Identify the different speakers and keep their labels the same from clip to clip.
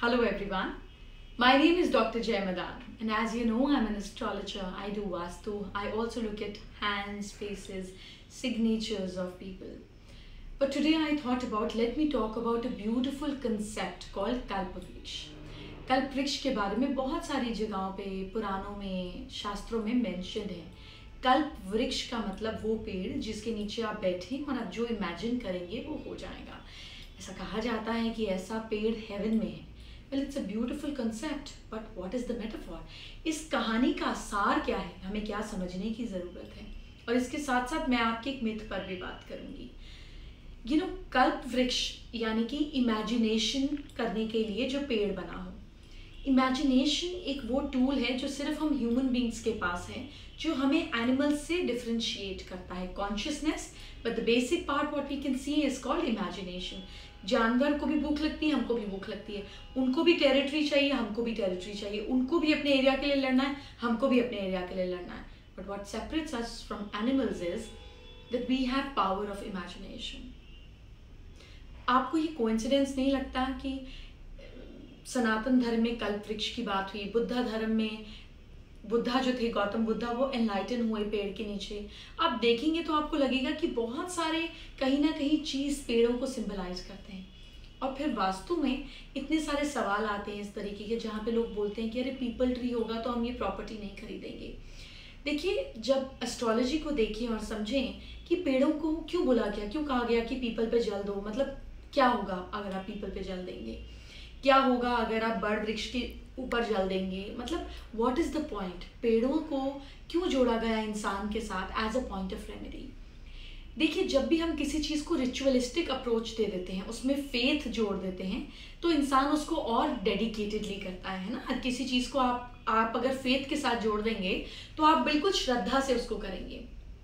Speaker 1: Hello everyone. My name is Dr. Jay Madan, and as you know, I'm an astrologer. I do Vastu. I also look at hands, faces, signatures of people. But today I thought let me talk about a beautiful concept called Kalpavriksha. कल्पवृक्ष के बारे में बहुत सारी जगहों पे, पुराणों में, शास्त्रों में मेंशन है। कल्प वृक्ष का मतलब वो पेड़ जिसके नीचे आप बैठे और आप जो इमेजिन करेंगे वो हो जाएगा। ऐसा कहा जाता है कि ऐसा पेड़ हेवन में है। Well, it's a beautiful concept, but what is the metaphor? इस कहानी का सार क्या है, हमें क्या समझने की ज़रूरत है, और इसके साथ साथ मैं आपके एक मिथ पर भी बात करूंगी। कल्प वृक्ष यानी कि इमेजिनेशन करने के लिए जो पेड़ बना हो। इमेजिनेशन एक वो टूल है जो सिर्फ हम ह्यूमन बींग्स के पास है, जो हमें एनिमल्स से डिफ्रेंशिएट करता है। Consciousness, but the basic part what we can see is called imagination. जानवर को भी भूख लगती है, हमको भी भूख लगती है, उनको भी टेरिटरी चाहिए, हमको भी टेरिटरी चाहिए, उनको भी अपने एरिया के लिए लड़ना है, हमको भी अपने एरिया के लिए लड़ना है। But what separates us from animals is that we have power of imagination. आपको ये कोइंसिडेंस नहीं लगता कि सनातन धर्म में कल्प वृक्ष की बात हुई, बुद्धा धर्म में बुद्धा जो थे, गौतम बुद्धा, वो एनलाइटन हुए पेड़ के नीचे। आप देखेंगे तो आपको लगेगा कि बहुत सारे कहीं ना कहीं चीज़ पेड़ों को सिंबलाइज करते हैं। और फिर वास्तु में इतने सारे सवाल आते हैं इस तरीके के, जहाँ पे लोग बोलते हैं कि अरे पीपल ट्री होगा तो हम ये प्रॉपर्टी नहीं खरीदेंगे। देखिए, जब एस्ट्रोलॉजी को देखें और समझें कि पेड़ों को क्यों बोला गया, क्यों कहा गया कि पीपल पे जल दो, मतलब क्या होगा अगर आप पीपल पे जल देंगे, क्या होगा अगर आप बड़ वृक्ष के ऊपर जल देंगे, मतलब व्हाट इज द पॉइंट? पेड़ों को क्यों जोड़ा गया इंसान के साथ as a point of remedy? देखिए, जब भी हम किसी चीज़ को रिचुअलिस्टिक अप्रोच दे देते हैं, उसमें फेथ जोड़ देते हैं, तो इंसान उसको और डेडिकेटेडली करता है ना। हर किसी चीज़ को आप अगर फेथ के साथ जोड़ देंगे तो आप बिल्कुल श्रद्धा से उसको करेंगे।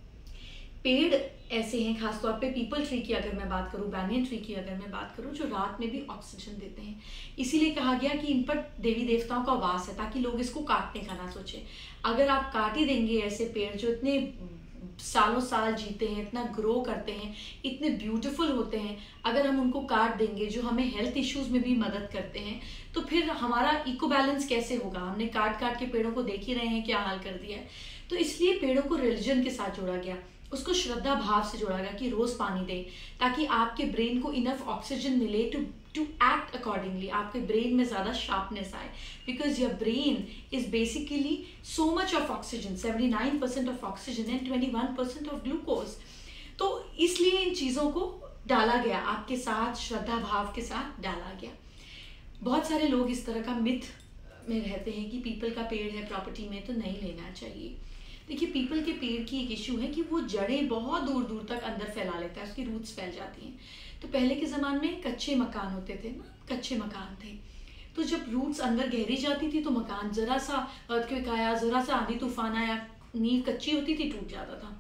Speaker 1: पेड़ ऐसे हैं, खासतौर पे पीपल ट्री की अगर मैं बात करूं, बैनियन ट्री की अगर मैं बात करूं, जो रात में भी ऑक्सीजन देते हैं। इसीलिए कहा गया कि इन पर देवी देवताओं का वास है, ताकि लोग इसको काटने का ना सोचें। अगर आप काट ही देंगे ऐसे पेड़ जो इतने सालों साल जीते हैं, इतना ग्रो करते हैं, इतने ब्यूटीफुल होते हैं, अगर हम उनको काट देंगे, जो हमें हेल्थ इश्यूज में भी मदद करते हैं, तो फिर हमारा इको बैलेंस कैसे होगा? हमने काट काट के पेड़ों को देख ही रहे हैं क्या हाल कर दिया है। तो इसलिए पेड़ों को रिलीजन के साथ जोड़ा गया, उसको श्रद्धा भाव से जोड़ा गया कि रोज पानी दे, ताकि आपके ब्रेन को इनफ ऑक्सीजन मिले टू एक्ट अकॉर्डिंगली, आपके ब्रेन में ज़्यादा शार्पनेस आए। Because your brain is basically so much of oxygen, 79% of oxygen and 21% of glucose. तो इसलिए इन चीज़ों को डाला गया, आपके साथ श्रद्धा भाव के साथ डाला गया। बहुत सारे लोग इस तरह का मिथ में रहते हैं कि पीपल का पेड़ है प्रॉपर्टी में तो नहीं लेना चाहिए। देखिए, पीपल के पेड़ की एक इशू है कि वो जड़ें बहुत दूर दूर तक अंदर फैला लेता है, उसकी रूट्स फैल जाती हैं। तो पहले के ज़माने में कच्चे मकान होते थे ना, कच्चे मकान थे, तो जब रूट्स अंदर गहरी जाती थी तो मकान ज़रा सा अर्थक्वेक आया, ज़रा सा आंधी तूफान आया, नींव कच्ची होती थी, टूट जाता था।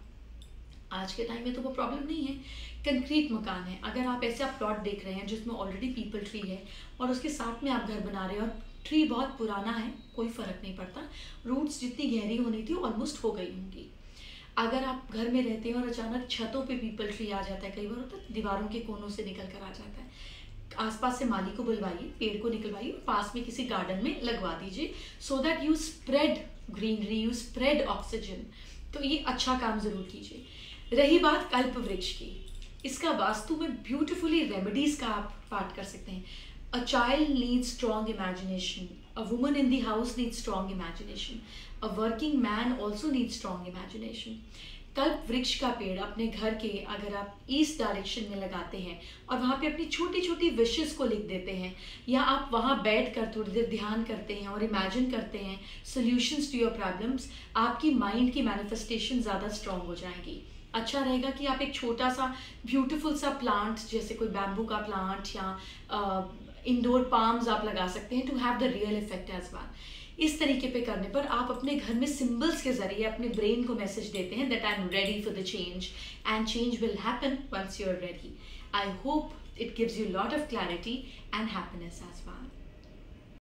Speaker 1: आज के टाइम में तो वो प्रॉब्लम नहीं है, कंक्रीट मकान है। अगर आप ऐसे प्लॉट देख रहे हैं जिसमें ऑलरेडी पीपल ट्री है और उसके साथ में आप घर बना रहे हैं और ट्री बहुत पुराना है, कोई फर्क नहीं पड़ता, रूट्स जितनी गहरी होनी थी ऑलमोस्ट हो गई होंगी। अगर आप घर में रहते हैं और अचानक छतों पे पीपल ट्री आ जाता है, कई बार होता है दीवारों के कोनों से निकल कर आ जाता है, आसपास से माली को बुलवाइए, पेड़ को निकलवाइए और पास में किसी गार्डन में लगवा दीजिए, so that you spread greenery, you spread oxygen. तो ये अच्छा काम जरूर कीजिए। रही बात कल्प वृक्ष की, इसका वास्तु में ब्यूटिफुली रेमेडीज का आप पाठ कर सकते हैं। A child needs strong imagination. A woman in the house needs strong imagination. A working man also needs strong imagination. कल्प वृक्ष का पेड़ अपने घर के अगर आप ईस्ट डायरेक्शन में लगाते हैं और वहाँ पे अपनी छोटी छोटी विशेस को लिख देते हैं, या आप वहाँ बैठ कर थोड़ी देर ध्यान करते हैं और इमेजिन करते हैं सॉल्यूशंस टू योर प्रॉब्लम्स, आपकी माइंड की मैनिफेस्टेशन ज़्यादा स्ट्रॉन्ग हो जाएगी। अच्छा रहेगा कि आप एक छोटा सा ब्यूटीफुल सा प्लांट, जैसे कोई बैम्बू का प्लांट या इंडोर पाम्स आप लगा सकते हैं to have the real effect as well. इस तरीके पे करने पर आप अपने घर में सिंबल्स के जरिए अपने ब्रेन को मैसेज देते हैं that I am ready for the change, and change will happen once you are ready. I hope it gives you a lot of clarity and happiness as well.